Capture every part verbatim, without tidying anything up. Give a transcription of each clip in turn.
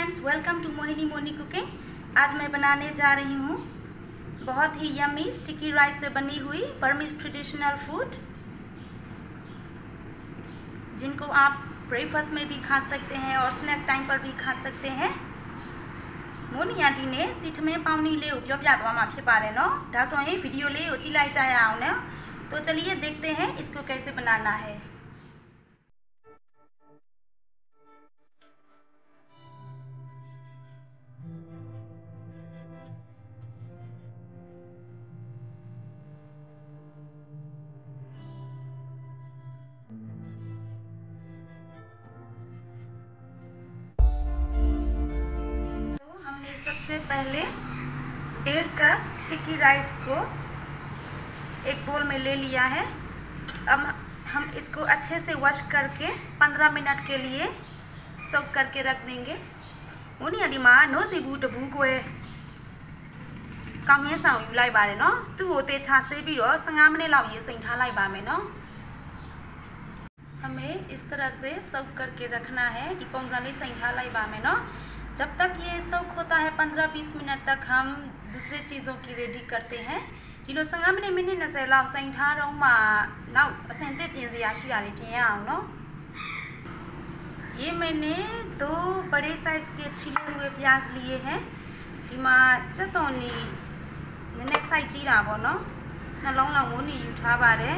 Friends, welcome to Mohini Moni cooking. आज मैं बनाने जा रही हूँ बहुत ही यम्मी स्टिकी राइस से बनी हुई बर्मीज ट्रेडिशनल फूड, जिनको आप ब्रेकफास्ट में भी खा सकते हैं और स्नैक टाइम पर भी खा सकते हैं। मोनी आंटी ने सीट में पाउनी ले उपयोग यादवा माफी पारे नो ढासो ही वीडियो ले उची लाई चाया आओ। तो चलिए देखते हैं इसको कैसे बनाना है। सबसे पहले डेढ़ कप स्टिकी राइस को एक बोल में ले लिया है। अब हम इसको अच्छे से वॉश करके पंद्रह मिनट के लिए सोक करके रख देंगे। मोनी अडी मा नो सी बूट बूकोए कांगे साउ यू लाई बारे नो तू होते छा से भी रो संगा मने लाओ ये सही ठा लाई बा में नो। हमें इस तरह से सोक करके रखना है। डिपोंग जाने सही ठा लाई बा में नो। जब तक ये सोक होता है पंद्रह बीस मिनट तक हम दूसरे चीज़ों की रेडी करते हैं। दिलो संगा मने मिने न से लाओ सही ठा रहो मा नाउ असेंते पिन से याशी वाले पिन आओ नो। ये मैंने दो बड़े साइज के छिले हुए प्याज लिए हैं। इमा चतोनी नने साइज जीरा बोनो न लौंग लौंग मोनी उठा बारे।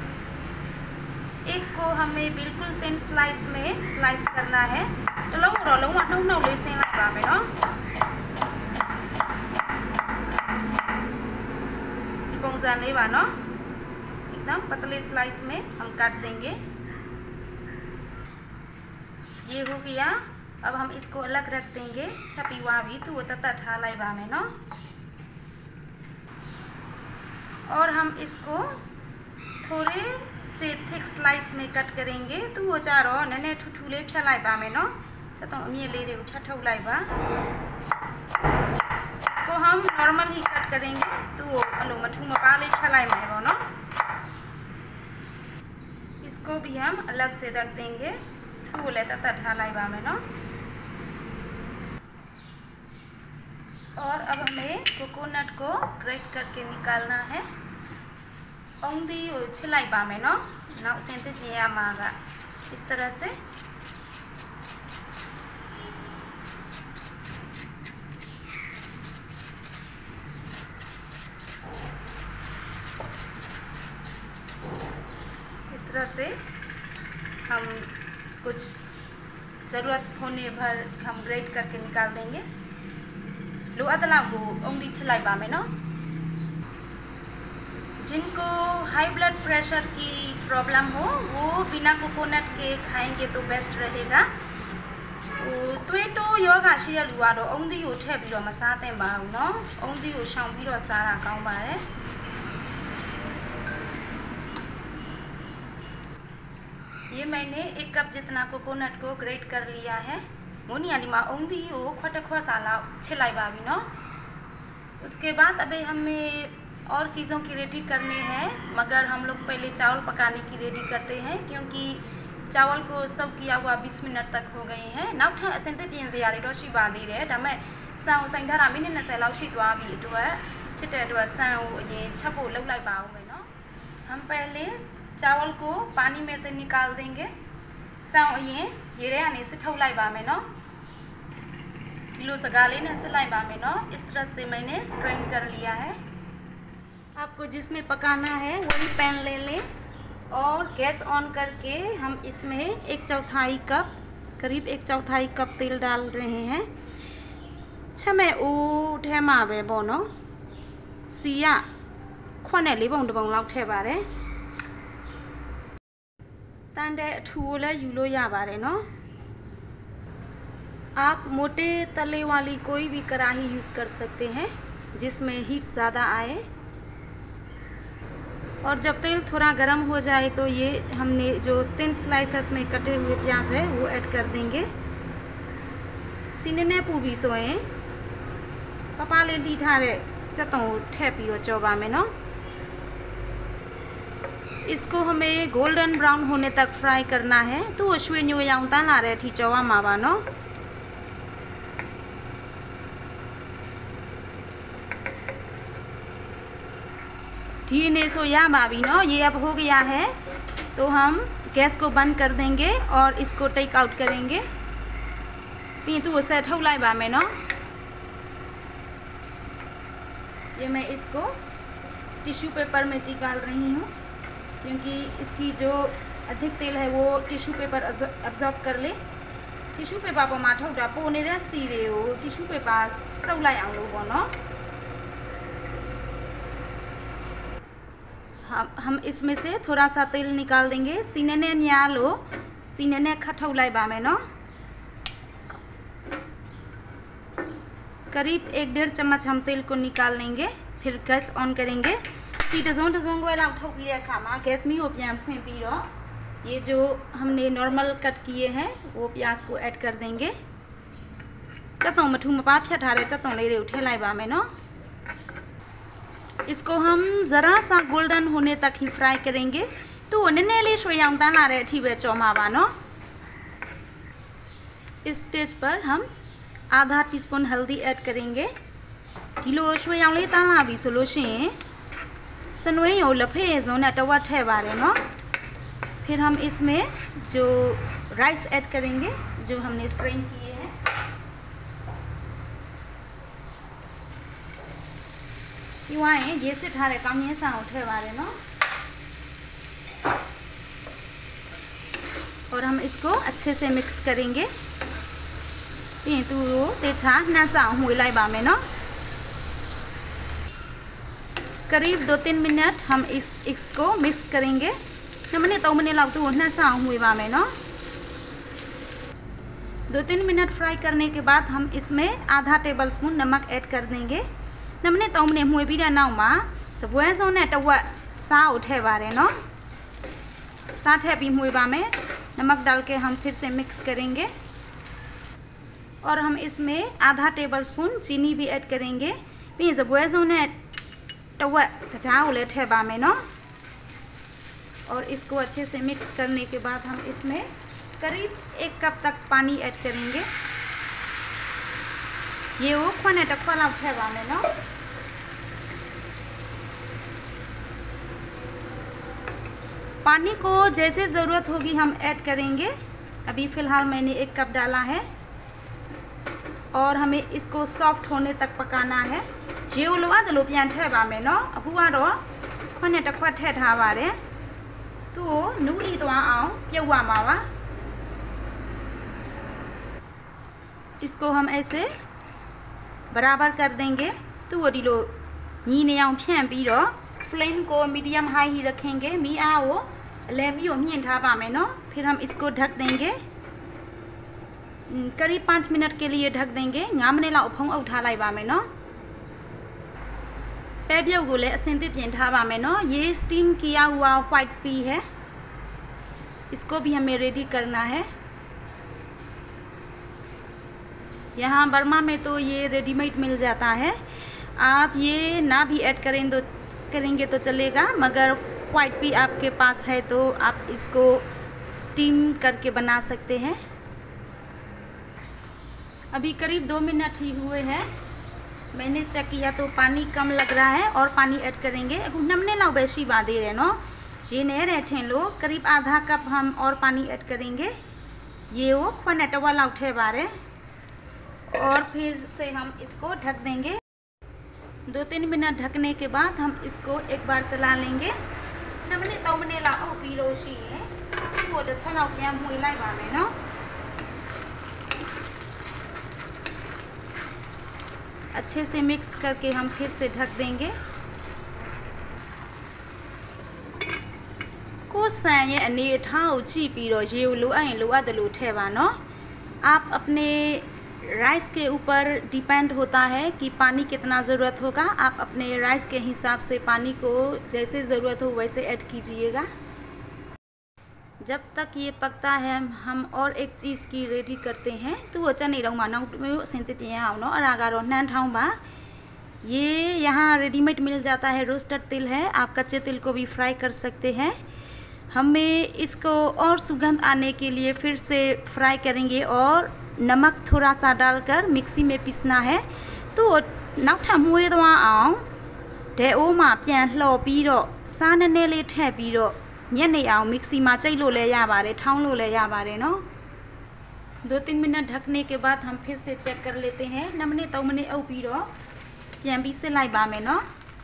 एक को हमें बिल्कुल थिन स्लाइस में स्लाइस करना है। तो लौंग रो लौंग आटो नौ ले से लगा में नो डिपोंग जाने बा नो एकदम पतले स्लाइस में हम काट देंगे। ये हो गया। अब हम इसको अलग रख देंगे। छपीवा भी तो वो तता ठा लाई बा में नो। और हम इसको थोड़े से थिक स्लाइस में कट करेंगे। तो वो चारो नने ठुठुले फलाई बा में नो तो ये ले रहे उठा लाई बा। इसको हम नॉर्मल ही कट करेंगे। तो वो अलो मठू मपा ले फलाई में वो नो। इसको भी हम अलग से रख देंगे। तो ले तता ठा लाई बा में नो। और अब हमें कोकोनट को ग्रेट करके निकालना है। औंधी छिलाई बा में नो ना सेंते पिया मागा इस तरह से। इस तरह से हम कुछ ज़रूरत होने भर हम ग्रेट करके निकाल देंगे। लो अदला को औंधी छिलाई बा में नो। जिनको हाई ब्लड प्रेशर की प्रॉब्लम हो वो बिना कोकोनट के खाएंगे तो बेस्ट रहेगा। तो ये तो योगा शिया लुआ दो औंधी उठे भी रो मसाते बाऊ नो औंधी उशाऊ भी रो सारा काऊ बाए। ये मैंने एक कप जितना कोकोनट को ग्रेट कर लिया है। मोनी अनिमा औंधी ओ खटखवा साला छिलाई बावी नो। उसके बाद अभी हमें और चीज़ों की रेडी करनी है, मगर हम लोग पहले चावल पकाने की रेडी करते हैं क्योंकि चावल को सब किया हुआ बीस मिनट तक हो गए हैं। नाउ था असेंते पिन से यारी रोशी बादी रे डमे साउ सही धरा मिने न से लाउशी तो भी तो है छिटे तो साउ ये छपो लग लाई बाऊ में नो। हम पहले चावल को पानी में से निकाल देंगे। साउ ये ये रे आने से ठौलाई बा में नो किलो सगाले न से लाई बा में नो। इस तरह से मैंने स्ट्रेन कर लिया है। आपको जिसमें पकाना है वही पैन ले लें और गैस ऑन करके हम इसमें एक चौथाई कप करीब एक चौथाई कप तेल डाल रहे हैं। छमे उठे मावे बोनो सिया खोने ली बोंड बोंग लाउ ठे बारे तांडे ठूला यूलो या बारे नो। आप मोटे तले वाली कोई भी कढ़ाई यूज़ कर सकते हैं जिसमें हीट ज़्यादा आए। और जब तेल थोड़ा गर्म हो जाए तो ये हमने जो थिन स्लाइसेस में कटे हुए प्याज है वो ऐड कर देंगे। सिनने पूबी सोए पपा ले ली ठारे चतों ठे पीरो चौबा में नो। इसको हमें गोल्डन ब्राउन होने तक फ्राई करना है। तो वो शुए न्यू याऊं ता ला रहे थी चौवा मावा नो। ये ने सो या भाभी नो ये अब हो गया है, तो हम गैस को बंद कर देंगे और इसको टेक आउट करेंगे। फिर तो उसे ठौलाई बा में नो। ये मैं इसको टिश्यू पेपर में निकाल रही हूँ, क्योंकि इसकी जो अधिक तेल है वो टिश्यू पेपर अब्जॉर्ब कर ले। टिश्यू पेपर पर माठौ डापो ने रे सीरे हो टिश्यू पेपर सौलाई आउं लो बनो। हम हम इसमें से थोड़ा सा तेल निकाल देंगे। सीने ने न्या लो सीने ने खठौलाई बा में नो। करीब एक डेढ़ चम्मच हम तेल को निकाल लेंगे। फिर गैस ऑन करेंगे। गैस में ये जो हमने नॉर्मल कट किए हैं वो प्याज को ऐड कर देंगे। चतों मठू मपा छठारे चतों ले रे उठे लाई बा में नो। इसको हम ज़रा सा गोल्डन होने तक ही फ्राई करेंगे। तो नने ले शोयांग ला रहे ठीक है चौमावा नो। इस स्टेज पर हम आधा टीस्पून हल्दी ऐड करेंगे। किलो शोयांग ले ताला भी सोलोशे सनवे ओ लफे जोना टवा ठे बारे नो। फिर हम इसमें जो राइस ऐड करेंगे जो हमने स्ट्रेन किए हैं। युवाएं ये से ठारे काम ये सा उठे बारे नो। और हम इसको अच्छे से मिक्स करेंगे। ये तो तेछा नसा हुई लाई बा में नो। करीब दो तीन मिनट हम इस इसको मिक्स करेंगे। नमने तो मने लाग तो नसा हुई बा में नो। दो तीन मिनट फ्राई करने के बाद हम इसमें आधा टेबल स्पून नमक ऐड कर देंगे। नमने तो मने हुए भी ना मा सब वे जो ने टवा सा उठे बारे नो। साथ है भी हुए बा में नमक डाल के हम फिर से मिक्स करेंगे। और हम इसमें आधा टेबल स्पून चीनी भी ऐड करेंगे। फिर जब वे जो ने टवा तजाओ ले ठे बा में नो। और इसको अच्छे से मिक्स करने के बाद हम इसमें करीब एक कप तक पानी ऐड करेंगे। ये वो खोने तक फला उठे बा में नो। पानी को जैसे ज़रूरत होगी हम ऐड करेंगे। अभी फ़िलहाल मैंने एक कप डाला है। और हमें इसको सॉफ्ट होने तक पकाना है। जेउ लोआ दलो प्यान ठे बा में नो। हुआ रो खोने तक फट ठे ठा बारे तो नु ई तो आओ प्यवा मावा। इसको हम ऐसे बराबर कर देंगे। तो वो डिलो नी ने आऊं फें पी रो फ्लेम को मीडियम हाई ही रखेंगे। मी आओ लेबियो मी ढाबा में नो। फिर हम इसको ढक देंगे। करीब पाँच मिनट के लिए ढक देंगे। गामने ला उफों उठा लाई बा में नो। पेबियो गोले असेंते पिन ढाबा में नो। ये स्टीम किया हुआ व्हाइट पी है। इसको भी हमें रेडी करना है। यहाँ बर्मा में तो ये रेडीमेड मिल जाता है। आप ये ना भी ऐड करें तो करेंगे तो चलेगा, मगर व्हाइट पी आपके पास है तो आप इसको स्टीम करके बना सकते हैं। अभी करीब दो मिनट ही हुए हैं। मैंने चेक किया तो पानी कम लग रहा है और पानी ऐड करेंगे। नमने लाओ बेशी बादे रहे नो। ये नहीं रहते लो। करीब आधा कप हम और पानी ऐड करेंगे। ये वो खोनेट वाला उठे बारे। और फिर से हम इसको ढक देंगे। दो तीन मिनट ढकने के बाद हम इसको एक बार चला लेंगे। नमने तो मने लाओ पीरोशी है वो तो छना क्या मुई लाई बा में नो। अच्छे से मिक्स करके हम फिर से ढक देंगे। को ये अने ठाओ ची पीरो ये लो आए लो आदलो ठेवा नो। आप अपने राइस के ऊपर डिपेंड होता है कि पानी कितना ज़रूरत होगा। आप अपने राइस के हिसाब से पानी को जैसे ज़रूरत हो वैसे ऐड कीजिएगा। जब तक ये पकता है हम और एक चीज़ की रेडी करते हैं। तो वो चने रहूँगा ना में सेंते पिया आओ नो और आगारो नैन ठाऊँ बा। ये यहाँ रेडीमेड मिल जाता है। रोस्टेड तिल है। आप कच्चे तिल को भी फ्राई कर सकते हैं। हमें इसको और सुगंध आने के लिए फिर से फ्राई करेंगे और नमक थोड़ा सा डालकर मिक्सी में पीसना है। तो नाउठा मुए तो आओ ဒဲအိုးမှာပြန်လှော်ပြီးတော့စားနည်းနည်းလေးထည့်ပြီးတော့ညက်နေအောင်မီक्सीမှာကြိတ်လို့လည်းရပါတယ်ထောင်းလို့လည်းရပါတယ်နော် दो तीन मिनट ढकने के बाद हम फिर से चेक कर लेते हैं नमने तो मने औပြီးတော့ပြန်ပြီးစစ်လိုက်ပါမယ်နော်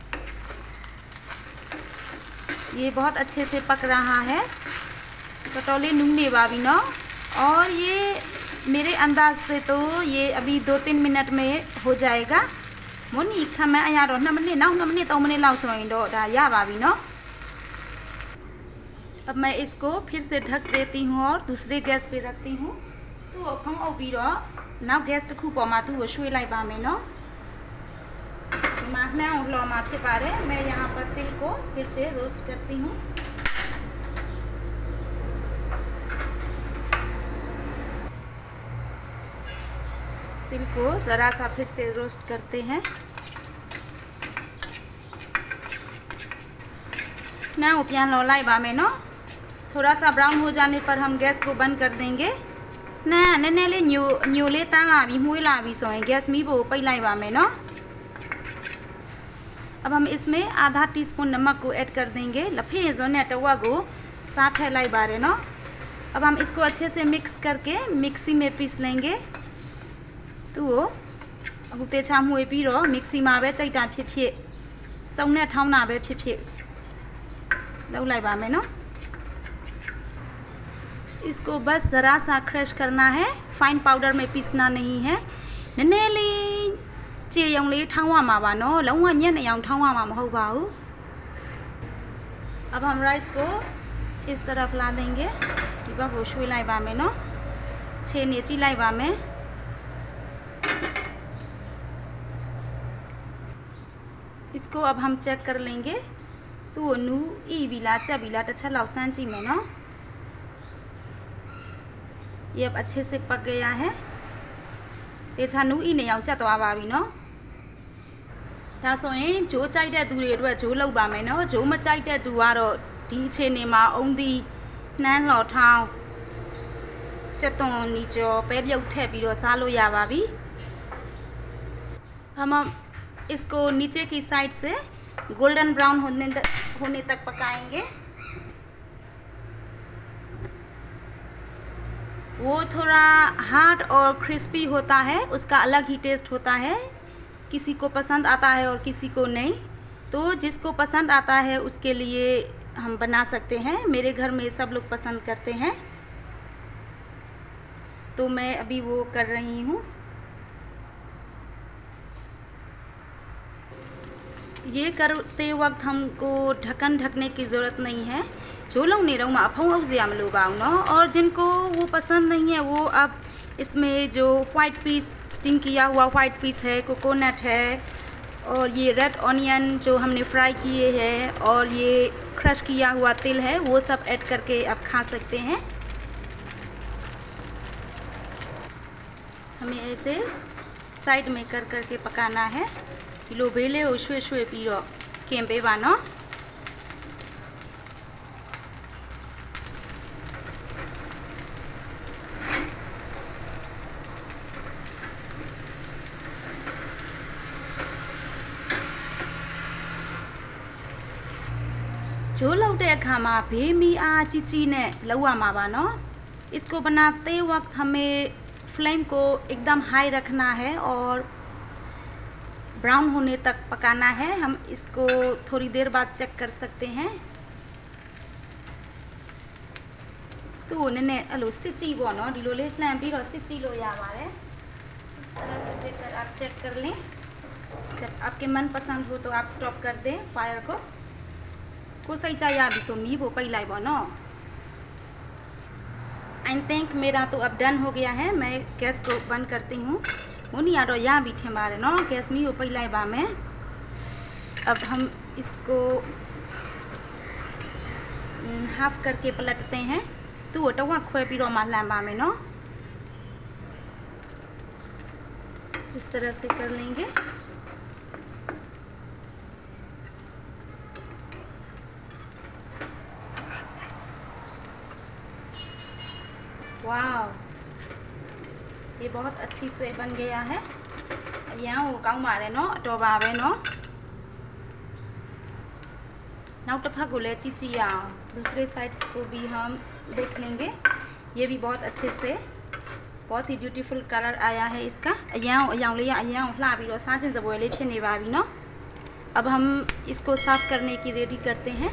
ये बहुत अच्छे से पक रहा है कटोले नुंगने बाबी ना और ये मेरे अंदाज से तो ये अभी दो तीन मिनट में हो जाएगा मोनी खमे आया रो नमने ना नमने तो मने लाओ सोइन दो दा या बाबी ना अब मैं इसको फिर से ढक देती हूँ और दूसरे गैस पे रखती हूँ तो फंग औ बी रो ना गैस तखु पो मा तू शुए लाई बा में ना माखना लो माथे पारे मैं यहाँ पर तिल को फिर से रोस्ट करती हूँ तिल को ज़रा सा फिर से रोस्ट करते हैं ना प्यान लो लाई बा में ना थोड़ा सा ब्राउन हो जाने पर हम गैस को बंद कर देंगे ना नने ले न्यू न्यू ले तांगा भी मुई ला भी सोए गैस मी वो पहलाई बा में ना अब हम इसमें आधा टीस्पून नमक को ऐड कर देंगे लफे जो ने टवा को साथ है लाई बारे ना अब हम इसको अच्छे से मिक्स करके मिक्सी में पीस लेंगे तो हुते छाम हुए पीरो मिक्सी में आवे चैटा फे फे सौने ठाउना आवे फे फे लौ लाई बा में ना इसको बस ज़रा सा क्रश करना है फाइन पाउडर में पीसना नहीं है ननेली चे यंग ले ठावा मा बा नो लौवा न्यन यंग ठावा मा महौ बाऊ अब हम राइस को इस तरफ ला देंगे डिबा को शुई लाई बा में नो छे नेची लाई बा में इसको अब हम चेक कर लेंगे तो नु ई बिला चा बिला टछा लाउ सांची में नो ये अब अच्छे से पक गया है तेछा नु ई ने याउ चा तो आवाबी नो दा सोए जो चाइटे दू रे अटवे जो लौ बा में नो जो म चाइटे दू वारो डी छे ने मा औंदी नन लो ठाव चतों नीचो पे ब्यौ ठे पी रो सा लो या बाबी हम इसको नीचे की साइड से गोल्डन ब्राउन होने तक होने तक पकाएंगे वो थोड़ा हार्ड और क्रिस्पी होता है उसका अलग ही टेस्ट होता है किसी को पसंद आता है और किसी को नहीं तो जिसको पसंद आता है उसके लिए हम बना सकते हैं मेरे घर में सब लोग पसंद करते हैं तो मैं अभी वो कर रही हूँ ये करते वक्त हमको ढक्कन ढकने की ज़रूरत नहीं है जो लोग ने रहूँ अफाऊ जियाम लोग आओ ना और जिनको वो पसंद नहीं है वो अब इसमें जो वाइट पीस स्टीम किया हुआ वाइट पीस है कोकोनट है और ये रेड ऑनियन जो हमने फ्राई किए हैं और ये क्रश किया हुआ तिल है वो सब ऐड करके आप खा सकते हैं हमें ऐसे साइड में कर करके पकाना है किलो बेले और शुए शुए पीरो केम्पे बानो जो लौटे खामा भेमी आ चिची ने लौआ मावा नो इसको बनाते वक्त हमें फ्लेम को एकदम हाई रखना है और ब्राउन होने तक पकाना है हम इसको थोड़ी देर बाद चेक कर सकते हैं तो ने अलो सिची बोनो डिलो ले फ्लेम भी रो सिची लो या वाले इस तरह से देकर आप चेक कर लें जब आपके मन पसंद हो तो आप स्टॉप कर दें फायर को को सही चाहिए अभी सो मी वो पहला बनो आई थिंक मेरा तो अब डन हो गया है मैं गैस को बंद करती हूँ मुनी यारो यहाँ भी ठेमारे नो गैस मी वो पहला बा में अब हम इसको हाफ करके पलटते हैं तो वो टवा खोए पीरो माला बा में नो इस तरह से कर लेंगे वाह ये बहुत अच्छी से बन गया है यहाँ वो काऊ मारे नो तो बावे नो नाउ टफा गोले चिचिया दूसरे साइड्स को भी हम देख लेंगे। ये भी बहुत अच्छे से बहुत ही ब्यूटीफुल कलर आया है इसका। अयाओ अयाओ ले अयाओ ला भी रो साजिन जब वाले फिर नहीं बावी नो। अब हम इसको साफ करने की रेडी करते हैं।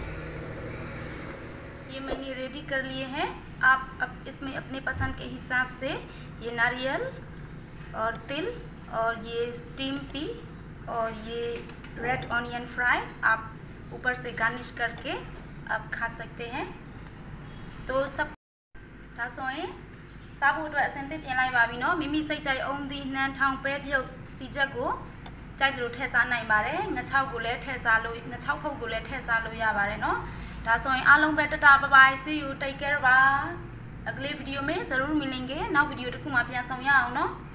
ये मैंने रेडी कर लिए हैं। आप अब इसमें अपने पसंद के हिसाब से ये नारियल और तिल और ये स्टीम पी और ये रेड ऑनियन फ्राई आप ऊपर से गार्निश करके आप खा सकते हैं। तो सब सोए सब उठ सेंटेड इन लाई बाबी नो मिमी सही चाय ओम दी नैन ठांग पे भी सीजा को चाय दो ठेसा नहीं बारे नछाव गुले ठेसा लो नछाव खौ गुले ठेसा लो या बारे नो। सोए आलों पे tata bye see you take care बा। अगले वीडियो में ज़रूर मिलेंगे। ना वीडियो तक मापिया सोया आओ नो।